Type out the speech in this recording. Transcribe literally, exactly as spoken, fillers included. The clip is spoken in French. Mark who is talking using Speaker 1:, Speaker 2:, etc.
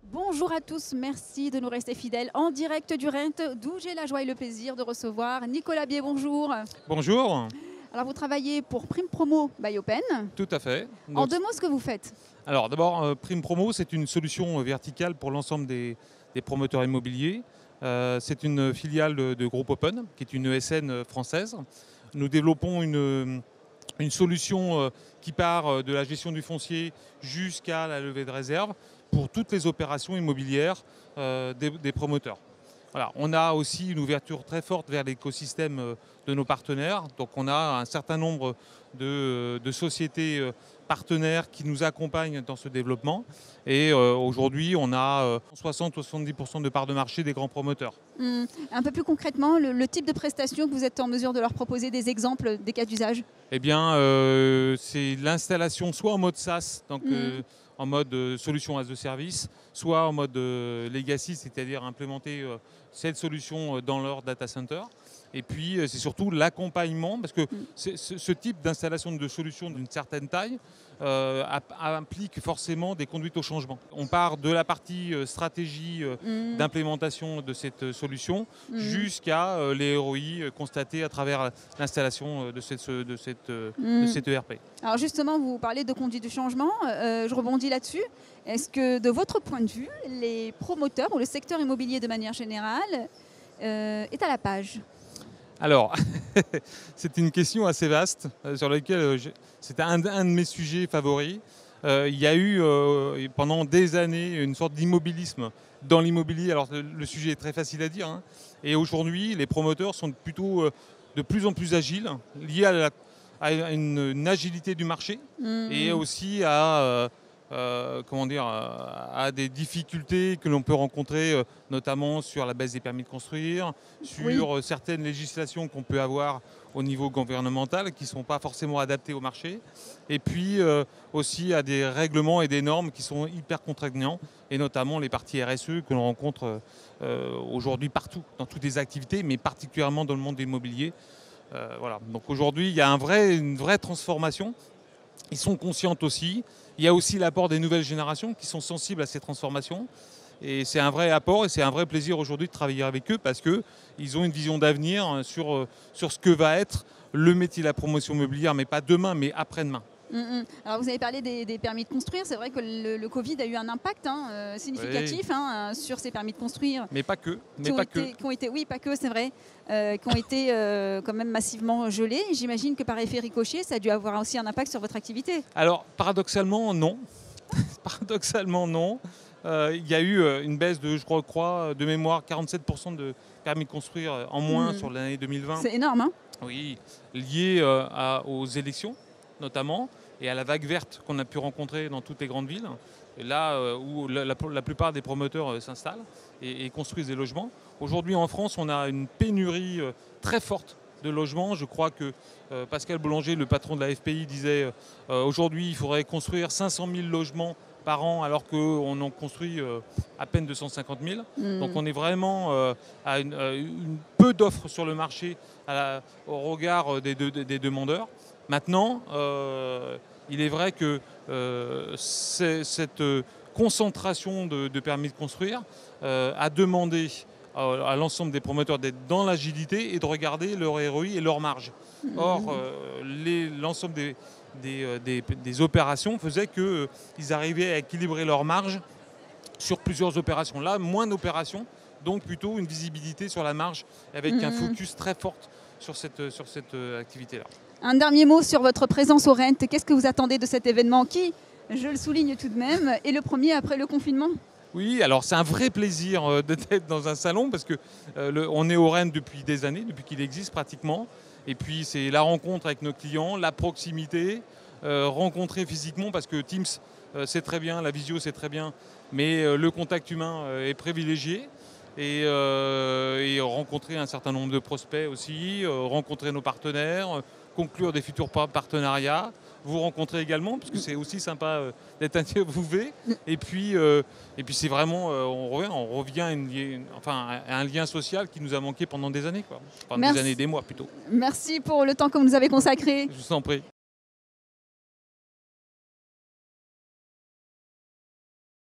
Speaker 1: Bonjour à tous, merci de nous rester fidèles en direct du Rent, d'où j'ai la joie et le plaisir de recevoir Nicolas Bier, bonjour.
Speaker 2: Bonjour.
Speaker 1: Alors vous travaillez pour Prime Promo by Open.
Speaker 2: Tout à fait.
Speaker 1: En
Speaker 2: Donc,
Speaker 1: deux mots, ce que vous faites.
Speaker 2: alors d'abord, euh, Prime Promo, c'est une solution euh, verticale pour l'ensemble des, des promoteurs immobiliers. Euh, c'est une filiale de, de Groupe Open, qui est une E S N française. Nous développons une, une solution euh, qui part euh, de la gestion du foncier jusqu'à la levée de réserve pour toutes les opérations immobilières euh, des, des promoteurs. Voilà. On a aussi une ouverture très forte vers l'écosystème euh, de nos partenaires. Donc on a un certain nombre de, de sociétés euh, partenaires qui nous accompagnent dans ce développement. Et euh, aujourd'hui, on a euh, soixante à soixante-dix pour cent de parts de marché des grands promoteurs.
Speaker 1: Hum, un peu plus concrètement, le, le type de prestations que vous êtes en mesure de leur proposer, des exemples, des cas d'usage.
Speaker 2: Eh bien, euh, c'est l'installation soit en mode SaaS, donc
Speaker 1: Hum.
Speaker 2: euh, en mode euh, solution as a service, soit en mode euh, legacy, c'est-à-dire implémenter euh, cette solution euh, dans leur data center. Et puis, euh, c'est surtout l'accompagnement, parce que
Speaker 1: Hum.
Speaker 2: c'est- ce, ce type d'installation de solutions d'une certaine taille euh, ap- implique forcément des conduites au changement. On part de la partie euh, stratégie euh,
Speaker 1: Hum,
Speaker 2: d'implémentation de cette euh, solution
Speaker 1: hum,
Speaker 2: jusqu'à euh, les R O I euh, constatés à travers l'installation euh, de cette, de cette, euh, de
Speaker 1: hum.
Speaker 2: cette E R P.
Speaker 1: Alors justement, vous parlez de conduite du changement, euh, je rebondis là-dessus. Est-ce que de votre point de vue, les promoteurs ou le secteur immobilier de manière générale euh, est à la page?
Speaker 2: Alors, c'est une question assez vaste euh, sur laquelle euh, je- c'est un, un de mes sujets favoris. Euh, il y a eu euh, pendant des années une sorte d'immobilisme dans l'immobilier. Alors le, le sujet est très facile à dire, hein. Et aujourd'hui, les promoteurs sont plutôt euh, de plus en plus agiles, liés à, la- à une, une agilité du marché et
Speaker 1: Hum,
Speaker 2: aussi à, euh, euh, comment dire, à des difficultés que l'on peut rencontrer, euh, notamment sur la baisse des permis de construire, sur
Speaker 1: oui.
Speaker 2: euh, certaines législations qu'on peut avoir au niveau gouvernemental qui ne sont pas forcément adaptées au marché, et puis euh, aussi à des règlements et des normes qui sont hyper contraignants, et notamment les parties R S E que l'on rencontre euh, aujourd'hui partout, dans toutes les activités, mais particulièrement dans le monde immobilier. Euh, voilà. Donc aujourd'hui, il y a un vrai, une vraie transformation. Ils sont conscients aussi. Il y a aussi l'apport des nouvelles générations qui sont sensibles à ces transformations. Et c'est un vrai apport et c'est un vrai plaisir aujourd'hui de travailler avec eux parce qu'ils ont une vision d'avenir sur, euh, sur ce que va être le métier de la promotion immobilière, mais pas demain, mais après-demain.
Speaker 1: Mm, mm. Alors vous avez parlé des, des permis de construire, c'est vrai que le, le Covid a eu un impact hein, euh,
Speaker 2: Oui,
Speaker 1: significatif hein, euh, sur ces permis de construire.
Speaker 2: mais pas que.
Speaker 1: Qui
Speaker 2: Mais
Speaker 1: ont,
Speaker 2: pas que.
Speaker 1: été, qui ont été, oui, pas que, c'est vrai, euh, qui ont été euh, quand même massivement gelés. J'imagine que par effet ricochet, ça a dû avoir aussi un impact sur votre activité.
Speaker 2: Alors, paradoxalement, non. Paradoxalement, non. Euh, il y a eu euh, une baisse de, je crois, crois, de mémoire, quarante-sept pour cent de permis de construire euh, en moins
Speaker 1: Mm.
Speaker 2: sur l'année deux mille vingt.
Speaker 1: C'est énorme, hein.
Speaker 2: Oui, lié euh, à- aux élections notamment et à la vague verte qu'on a pu rencontrer dans toutes les grandes villes. Et là euh, où la, la- la plupart des promoteurs euh, s'installent et, et construisent des logements. Aujourd'hui en France, on a une pénurie euh, très forte de logements. Je crois que euh, Pascal Boulanger, le patron de la F P I, disait euh, aujourd'hui il faudrait construire cinq cent mille logements par an alors qu'on en construit euh, à peine deux cent cinquante mille.
Speaker 1: Mm.
Speaker 2: Donc on est vraiment euh, à une, euh, une peu d'offres sur le marché à la- au regard des, de- des demandeurs. Maintenant, euh, il est vrai que euh, c'est- cette euh, concentration de, de permis de construire euh, a demandé à, à l'ensemble des promoteurs d'être dans l'agilité et de regarder leur R O I et leur marge. Or,
Speaker 1: Mm.
Speaker 2: euh, les- l'ensemble des, des, euh, des- des opérations faisait qu'ils arrivaient à équilibrer leur marge sur plusieurs opérations. Là, moins d'opérations, donc plutôt une visibilité sur la marge avec un
Speaker 1: Mm.
Speaker 2: focus très fort sur cette, sur cette euh, activité-là.
Speaker 1: Un dernier mot sur votre présence au Rent. Qu'est-ce que vous attendez de cet événement qui, je le souligne tout de même, est le premier après le confinement?
Speaker 2: Oui, alors c'est un vrai plaisir euh, d'être dans un salon parce que euh, le- on est au Rennes depuis des années, depuis qu'il existe pratiquement. Et puis c'est la rencontre avec nos clients, la proximité, euh, rencontrer physiquement parce que Teams euh, c'est très bien, la visio c'est très bien, mais euh, le contact humain euh, est privilégié. Et, euh, et rencontrer un certain nombre de prospects aussi, euh, rencontrer nos partenaires, euh, conclure des futurs par- partenariats, vous rencontrer également, parce que c'est aussi sympa euh, d'être interviewé. Et puis, euh, et puis c'est vraiment, euh, on revient, on revient à, une, une- enfin, à un lien social qui nous a manqué pendant des années, quoi. Enfin, des
Speaker 1: Merci.
Speaker 2: années, des mois plutôt.
Speaker 1: Merci pour le temps que vous nous avez consacré.
Speaker 2: Je vous en prie.